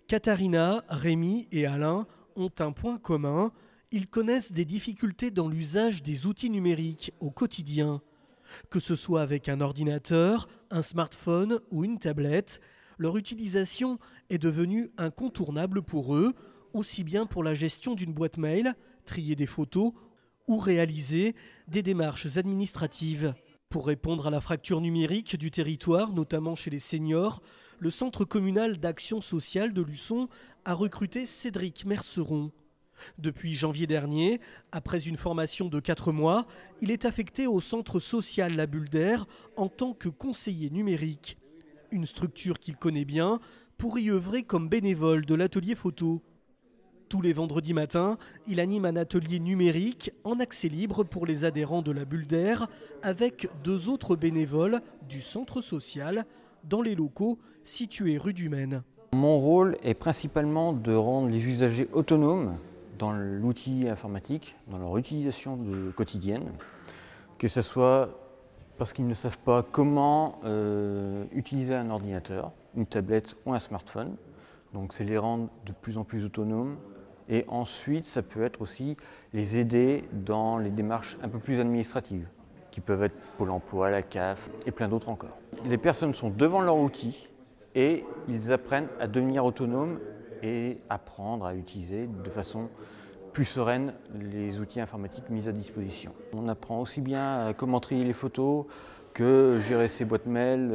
Katharina, Rémi et Alain ont un point commun. Ils connaissent des difficultés dans l'usage des outils numériques au quotidien. Que ce soit avec un ordinateur, un smartphone ou une tablette, leur utilisation est devenue incontournable pour eux, aussi bien pour la gestion d'une boîte mail, trier des photos ou réaliser des démarches administratives. Pour répondre à la fracture numérique du territoire, notamment chez les seniors, le Centre communal d'action sociale de Luçon a recruté Cédric Merceron. Depuis janvier dernier, après une formation de 4 mois, il est affecté au centre social La Bulle d'Air en tant que conseiller numérique. Une structure qu'il connaît bien pour y œuvrer comme bénévole de l'atelier photo. Tous les vendredis matins, il anime un atelier numérique en accès libre pour les adhérents de La Bulle d'Air avec 2 autres bénévoles du centre social dans les locaux situés rue du Maine. Mon rôle est principalement de rendre les usagers autonomes dans l'outil informatique, dans leur utilisation quotidienne, que ce soit parce qu'ils ne savent pas comment utiliser un ordinateur, une tablette ou un smartphone. Donc c'est les rendre de plus en plus autonomes. Et ensuite, ça peut être aussi les aider dans les démarches un peu plus administratives, qui peuvent être Pôle emploi, la CAF et plein d'autres encore. Les personnes sont devant leur outil et ils apprennent à devenir autonomes et apprendre à utiliser de façon plus sereine les outils informatiques mis à disposition. On apprend aussi bien comment trier les photos que gérer ses boîtes mail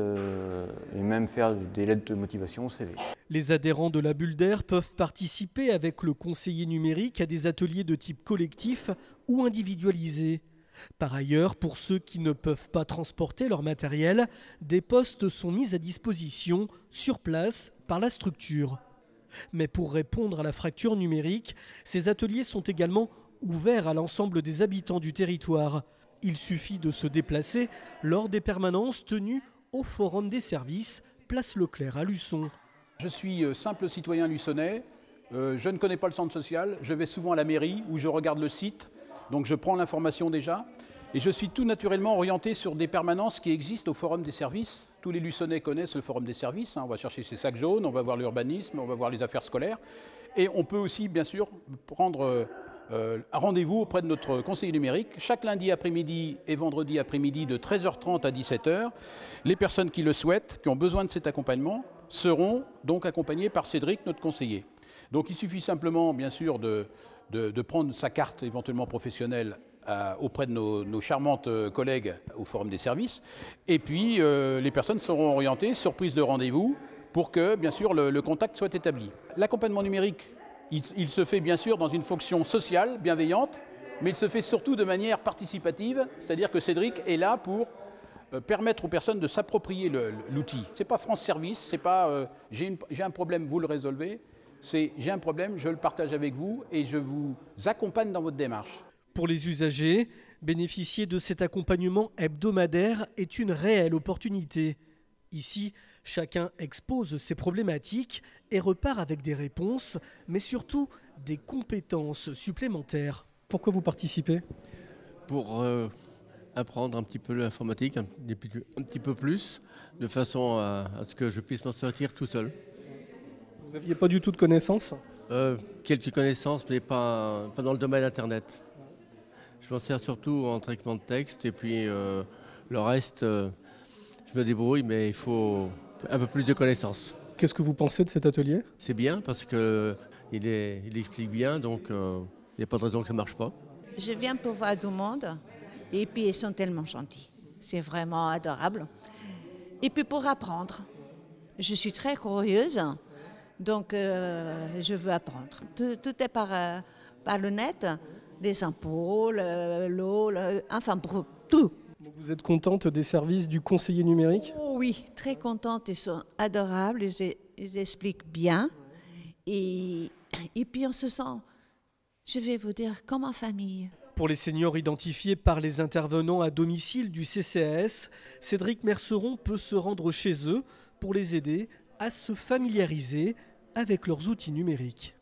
et même faire des lettres de motivation au CV. Les adhérents de La Bulle d'Air peuvent participer avec le conseiller numérique à des ateliers de type collectif ou individualisé. Par ailleurs, pour ceux qui ne peuvent pas transporter leur matériel, des postes sont mis à disposition sur place par la structure. Mais pour répondre à la fracture numérique, ces ateliers sont également ouverts à l'ensemble des habitants du territoire. Il suffit de se déplacer lors des permanences tenues au Forum des services, place Leclerc à Luçon. Je suis simple citoyen luçonnais, je ne connais pas le centre social, je vais souvent à la mairie où je regarde le site, donc je prends l'information déjà. Et je suis tout naturellement orienté sur des permanences qui existent au Forum des services. Tous les Luçonnais connaissent le Forum des services. On va chercher ses sacs jaunes, on va voir l'urbanisme, on va voir les affaires scolaires. Et on peut aussi, bien sûr, prendre un rendez-vous auprès de notre conseiller numérique. Chaque lundi après-midi et vendredi après-midi de 13h30 à 17h, les personnes qui le souhaitent, qui ont besoin de cet accompagnement, seront donc accompagnées par Cédric, notre conseiller. Donc il suffit simplement, bien sûr, de prendre sa carte éventuellement professionnelle auprès de nos charmantes collègues au Forum des services. Et puis, les personnes seront orientées sur prise de rendez-vous pour que, bien sûr, le contact soit établi. L'accompagnement numérique, il se fait, bien sûr, dans une fonction sociale, bienveillante, mais il se fait surtout de manière participative, c'est-à-dire que Cédric est là pour permettre aux personnes de s'approprier l'outil. Ce n'est pas France Service, c'est pas j'ai un problème, vous le résolvez. C'est j'ai un problème, je le partage avec vous et je vous accompagne dans votre démarche. Pour les usagers, bénéficier de cet accompagnement hebdomadaire est une réelle opportunité. Ici, chacun expose ses problématiques et repart avec des réponses, mais surtout des compétences supplémentaires. Pourquoi vous participez ? Pour apprendre un petit peu l'informatique, un petit peu plus, de façon à ce que je puisse m'en sortir tout seul. Vous n'aviez pas du tout de connaissances ? Quelques connaissances, mais pas dans le domaine Internet. Je m'en sers surtout en traitement de texte et puis le reste, je me débrouille, mais il faut un peu plus de connaissances. Qu'est-ce que vous pensez de cet atelier ? C'est bien parce qu'il explique bien, donc il n'y a pas de raison que ça ne marche pas. Je viens pour voir du monde et puis ils sont tellement gentils. C'est vraiment adorable. Et puis pour apprendre, je suis très curieuse. Donc, je veux apprendre. Tout est par le net, les impôts, l'eau, enfin, tout. Vous êtes contente des services du conseiller numérique ? Oh, oui, très contente. Ils sont adorables, ils expliquent bien. Et puis, on se sent, je vais vous dire, comme en famille. Pour les seniors identifiés par les intervenants à domicile du CCAS, Cédric Merceron peut se rendre chez eux pour les aider à se familiariser avec leurs outils numériques.